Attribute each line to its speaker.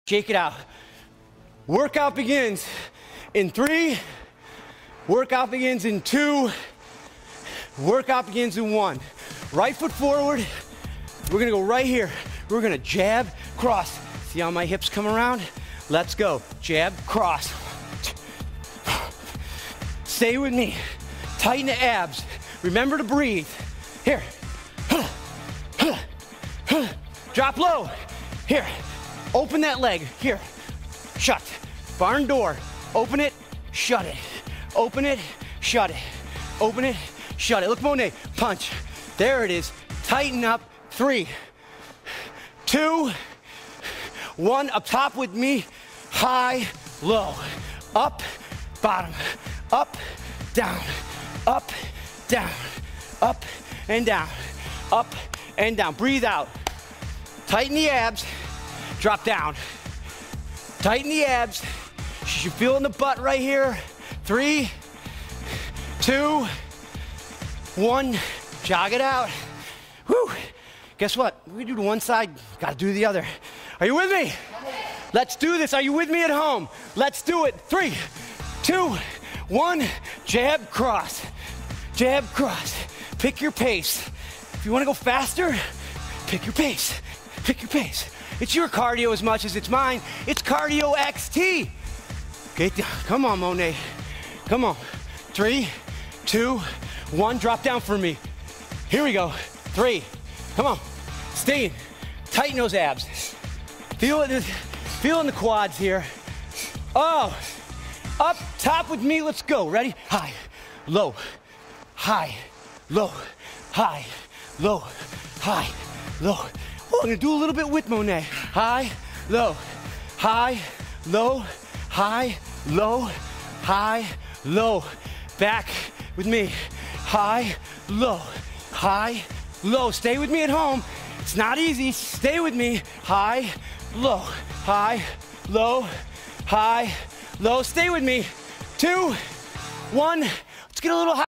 Speaker 1: Shake it out. Workout begins in 3. Workout begins in 2. Workout begins in 1. Right foot forward. We're gonna go right here. We're gonna jab, cross. See how my hips come around? Let's go. Jab, cross. Stay with me. Tighten the abs. Remember to breathe. Here. Drop low. Here. Open that leg. Here. Shut. Barn door. Open it. Shut it. Open it. Shut it. Open it. Shut it. Look, Monet. Punch. There it is. Tighten up. 3, 2, 1. Up top with me. High, low. Up, bottom. Up, down. Up, down. Up and down. Up and down. Breathe out. Tighten the abs. Drop down. Tighten the abs. You feel in the butt right here. 3, 2, 1. Jog it out. Whew. Guess what? We do to one side, gotta do the other. Are you with me? Let's do this. Are you with me at home? Let's do it. 3, 2, 1. Jab, cross. Jab, cross. Pick your pace. If you wanna go faster, pick your pace. Pick your pace. It's your cardio as much as it's mine. It's cardio XT. Get down. Come on, Monet. Come on. 3, 2, 1. Drop down for me. Here we go. 3. Come on. Stay in. Tighten those abs. Feel it. Feel in the quads here. Oh. Up top with me. Let's go. Ready? High, low, high, low, high, low, high, low. Oh, I'm gonna do a little bit with Monet. High, low, high, low, high, low, high, low. Back with me. High, low, high, low. Stay with me at home. It's not easy. Stay with me. High, low, high, low, high, low. Stay with me. 2, 1. Let's get a little high.